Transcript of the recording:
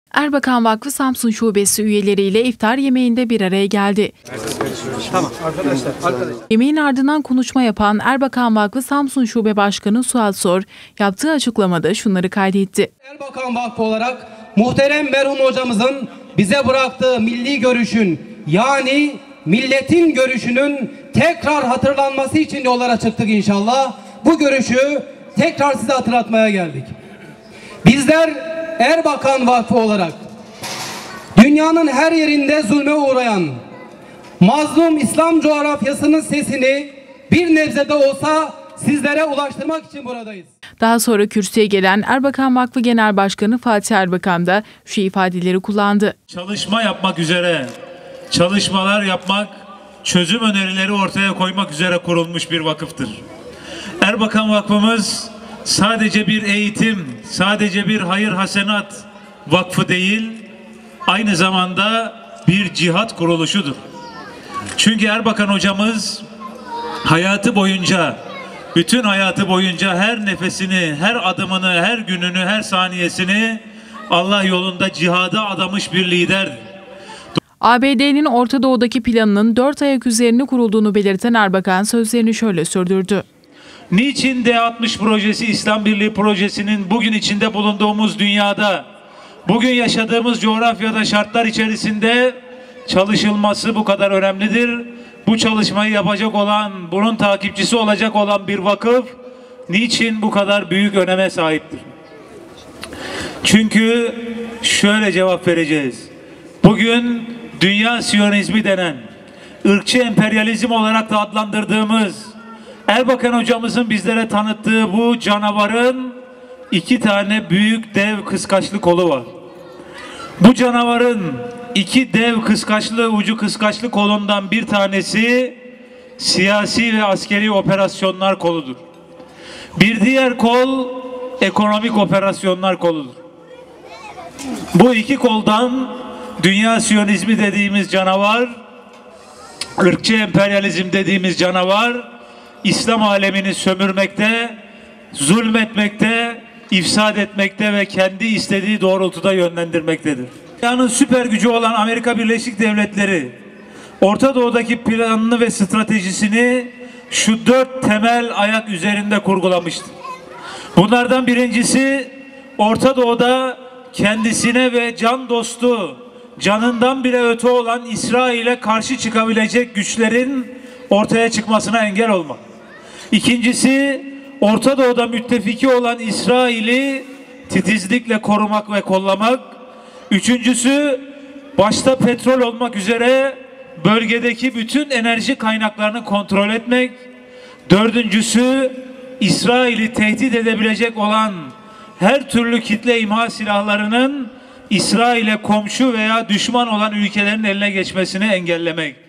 Erbakan Vakfı Samsun Şubesi üyeleriyle iftar yemeğinde bir araya geldi. Tamam arkadaşlar. Yemeğin ardından konuşma yapan Erbakan Vakfı Samsun Şube Başkanı Suat Sor yaptığı açıklamada şunları kaydetti. Erbakan Vakfı olarak muhterem merhum hocamızın bize bıraktığı milli görüşün, yani milletin görüşünün tekrar hatırlanması için yollara çıktık inşallah. Bu görüşü tekrar size hatırlatmaya geldik. Bizler Erbakan Vakfı olarak dünyanın her yerinde zulme uğrayan mazlum İslam coğrafyasının sesini bir nebze de olsa sizlere ulaştırmak için buradayız. Daha sonra kürsüye gelen Erbakan Vakfı Genel Başkanı Fatih Erbakan da şu ifadeleri kullandı. Çalışma yapmak üzere, çalışmalar yapmak, çözüm önerileri ortaya koymak üzere kurulmuş bir vakıftır. Erbakan Vakfımız sadece bir eğitim, sadece bir hayır hasenat vakfı değil, aynı zamanda bir cihat kuruluşudur. Çünkü Erbakan hocamız hayatı boyunca, bütün hayatı boyunca her nefesini, her adımını, her gününü, her saniyesini Allah yolunda cihada adamış bir liderdir. ABD'nin Orta Doğu'daki planının 4 ayak üzerine kurulduğunu belirten Erbakan sözlerini şöyle sürdürdü. Niçin D60 projesi, İslam Birliği projesinin bugün içinde bulunduğumuz dünyada, bugün yaşadığımız coğrafyada, şartlar içerisinde çalışılması bu kadar önemlidir? Bu çalışmayı yapacak olan, bunun takipçisi olacak olan bir vakıf niçin bu kadar büyük öneme sahiptir? Çünkü şöyle cevap vereceğiz. Bugün dünya Siyonizmi denen, ırkçı emperyalizm olarak da adlandırdığımız Erbakan hocamızın bizlere tanıttığı bu canavarın 2 tane büyük dev kıskaçlı kolu var. Bu canavarın 2 dev kıskaçlı, ucu kıskaçlı kolundan bir tanesi siyasi ve askeri operasyonlar koludur. Bir diğer kol ekonomik operasyonlar koludur. Bu 2 koldan dünya Siyonizmi dediğimiz canavar, ırkçı emperyalizm dediğimiz canavar İslam alemini sömürmekte, zulmetmekte, ifsad etmekte ve kendi istediği doğrultuda yönlendirmektedir. Dünyanın süper gücü olan Amerika Birleşik Devletleri Orta Doğu'daki planını ve stratejisini şu 4 temel ayak üzerinde kurgulamıştır. Bunlardan birincisi, Orta Doğu'da kendisine ve can dostu, canından bile öte olan İsrail'e karşı çıkabilecek güçlerin ortaya çıkmasına engel olmak. İkincisi, Orta Doğu'da müttefiki olan İsrail'i titizlikle korumak ve kollamak. Üçüncüsü, başta petrol olmak üzere bölgedeki bütün enerji kaynaklarını kontrol etmek. Dördüncüsü, İsrail'i tehdit edebilecek olan her türlü kitle imha silahlarının İsrail'e komşu veya düşman olan ülkelerin eline geçmesini engellemek.